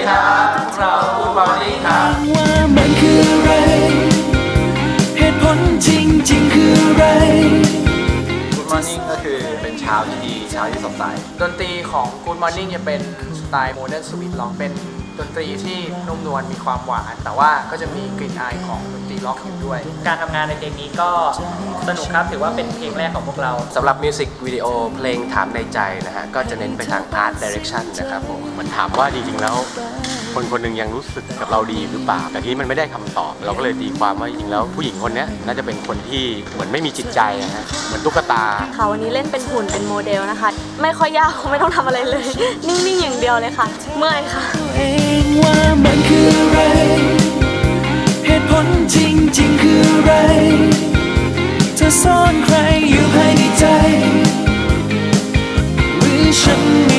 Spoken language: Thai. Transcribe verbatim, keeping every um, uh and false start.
ครับพวกเราพูดวันนี้ครับว่ามันคืออะไรเหตุผลจริงๆคืออะไร Good Morning ก็คือเป็นเช้าที่ดีเช้าที่สดใสดนตรีของ Good Morning จะเป็นสไตล์โมเดิร์นสวีทล็อกเป็นดนตรีที่นุ่มนวลมีความหวานแต่ว่าก็จะมีกลิ่นอายของดนตรีล็อกอยู่ด้วยการทำงานในเพลงนี้ก็สนุกครับถือว่าเป็นเพลงแรกของพวกเราสำหรับมิวสิกวิดีโอเพลงถามในใจนะฮะก็จะเน้นไปทาง Art Direction นะครับผมมันถามว่าจริงๆแล้วคนคนหนึ่งยังรู้สึกกับเราดีหรือเปล่าแต่ที่มันไม่ได้คำตอบเราก็เลยตีความว่าจริงๆแล้วผู้หญิงคนนี้น่าจะเป็นคนที่เหมือนไม่มีจิตใจนะฮะเหมือนตุ๊กตาค่ะวันนี้เล่นเป็นหุ่นเป็นโมเดลนะคะไม่ค่อยยากไม่ต้องทำอะไรเลยนิ่งๆอย่างเดียวเลยค่ะเมื่อยค่ะว่ามันคืออะไรเหตุผลจริงๆคืออะไรจะซ่อนใครอยู่ภายในใจหรือฉัน